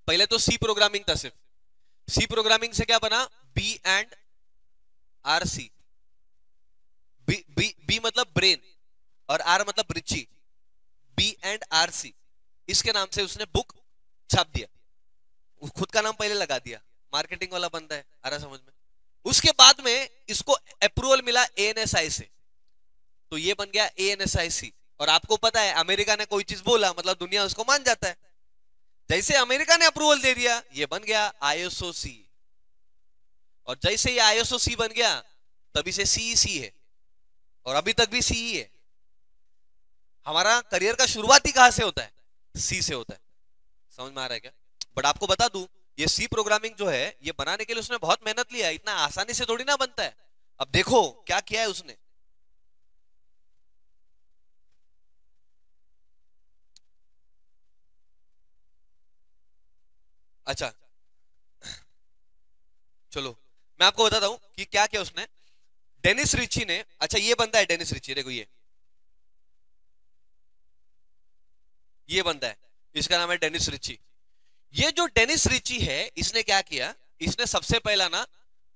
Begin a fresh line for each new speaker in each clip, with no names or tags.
पहले तो सी प्रोग्रामिंग था सिर्फ, सी प्रोग्रामिंग से क्या बना, B and R C. B मतलब ब्रेन और आर मतलब Ritchie, B and R C, इसके नाम से उसने बुक छाप दिया, खुद का नाम पहले लगा दिया, मार्केटिंग वाला बंदा है, आ रहा समझ में। उसके बाद में इसको अप्रूवल मिला एएनएसआई से, तो ये बन गया एएनएसआई। और आपको पता है अमेरिका ने कोई चीज बोला मतलब दुनिया उसको मान जाता है, जैसे अमेरिका ने अप्रूवल दे दिया ये बन गया आईएसओसी, और जैसे ये आईएसओसी बन गया तभी से सीईसी है, और अभी तक भी सी है। हमारा करियर का शुरुआती कहां से होता है, सी से होता है, समझ में आ रहा है क्या। बट आपको बता दूं ये सी प्रोग्रामिंग जो है ये बनाने के लिए उसने बहुत मेहनत लिया, इतना आसानी से थोड़ी ना बनता है। अब देखो क्या किया है उसने, अच्छा चलो मैं आपको बताता हूं कि क्या किया उसने। डेनिस रिची ने, अच्छा ये बंदा है डेनिस रिची, देखो ये बंदा है, इसका नाम है डेनिस रिची। ये जो डेनिस रिची है इसने क्या किया, इसने सबसे पहला ना,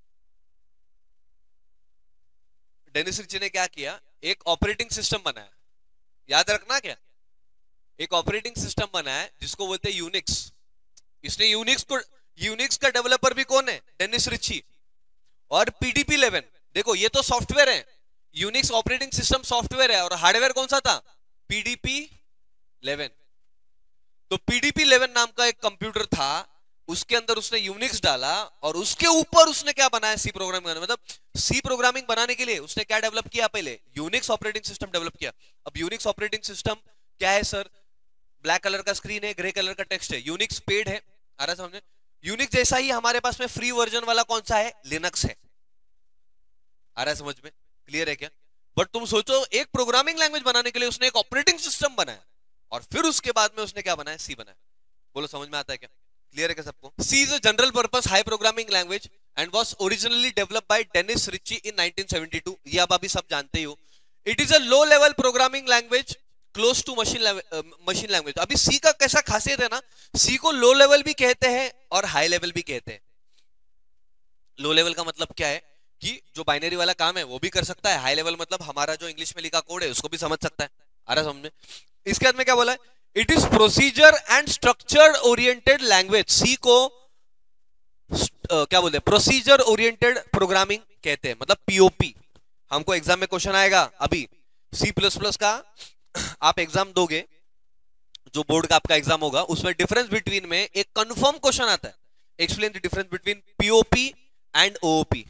डेनिस रिची ने क्या किया, एक ऑपरेटिंग सिस्टम बनाया, याद रखना क्या, एक ऑपरेटिंग सिस्टम बनाया जिसको बोलते हैं यूनिक्स। इसने यूनिक्स का डेवलपर भी कौन है, डेनिस रिची। और पीडीपी 11, देखो ये तो सॉफ्टवेयर है, यूनिक्स ऑपरेटिंग सिस्टम सॉफ्टवेयर है, और हार्डवेयर कौन सा था, पीडीपी 11। तो पीडीपी 11 नाम का एक कंप्यूटर था, उसके अंदर उसने यूनिक्स डाला, और उसके ऊपर उसने क्या बनाया, सी प्रोग्रामिंग, मतलब सी प्रोग्रामिंग बनाने के लिए उसने क्या डेवलप किया, पहले यूनिक्स ऑपरेटिंग सिस्टम डेवलप किया। अब यूनिक्स ऑपरेटिंग सिस्टम क्या है सर, ब्लैक कलर का स्क्रीन है, ग्रे कलर का टेक्स्ट है, यूनिक्स पेड है, आ रहा समझे। यूनिक्स जैसा ही हमारे पास में फ्री वर्जन वाला कौन सा है, लिनक्स है, आ रहा है समझ में, क्लियर है क्या। बट तुम सोचो एक प्रोग्रामिंग लैंग्वेज बनाने के लिए उसने एक ऑपरेटिंग सिस्टम बनाया, और फिर उसके बाद में उसने क्या बनाया, सी बनाया। बोलो समझ में आता है क्या, क्लियर है क्या सबको। C is a general purpose high programming language and was originally developed by Dennis Ritchie in 1972, ये आप अभी सब जानते ही हो। It is a low level programming language close to machine language. अभी सी का कैसा खासियत है ना, सी को लो लेवल भी कहते हैं और हाई लेवल भी कहते हैं। लो लेवल का मतलब क्या है कि जो बाइनरी वाला काम है वो भी कर सकता है, हाई लेवल मतलब हमारा जो इंग्लिश में लिखा कोड है उसको भी समझ सकता है, आ रहा समझ में। इसके बाद में क्या बोला है, it is procedure and structured oriented language. C को क्या बोलते हैं, प्रोसीजर ओरिएंटेड प्रोग्रामिंग कहते हैं, मतलब पीओपी। हमको एग्जाम में क्वेश्चन आएगा अभी C++ का, आप एग्जाम दोगे, जो बोर्ड का आपका एग्जाम होगा उसमें डिफरेंस बिटवीन में एक कंफर्म क्वेश्चन आता है, explain the difference between POP and OOP,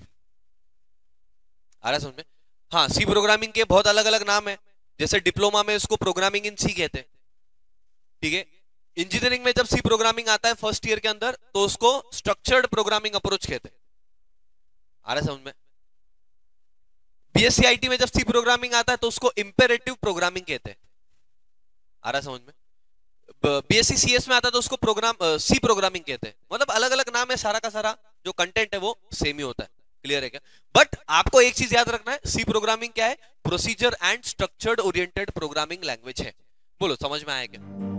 आ रहा समझ में। हाँ, सी प्रोग्रामिंग के बहुत अलग अलग नाम है, जैसे डिप्लोमा में इसको प्रोग्रामिंग इन सी कहते हैं, ठीक है। इंजीनियरिंग में जब सी प्रोग्रामिंग आता है फर्स्ट ईयर के अंदर तो उसको स्ट्रक्चर्ड प्रोग्रामिंग अप्रोच कहते हैं, आ रहा समझ में। बीएससी आईटी में जब सी प्रोग्रामिंग आता है तो उसको इंपेरेटिव प्रोग्रामिंग कहते हैं, आ रहा समझ में। बीएससी सीएस में आता है तो उसको सी प्रोग्रामिंग कहते हैं, मतलब अलग अलग नाम है, सारा का सारा जो कंटेंट है वो सेम ही होता है, क्लियर है क्या। बट आपको एक चीज याद रखना है, सी प्रोग्रामिंग क्या है, procedure and structured oriented programming language है। बोलो समझ में आया क्या।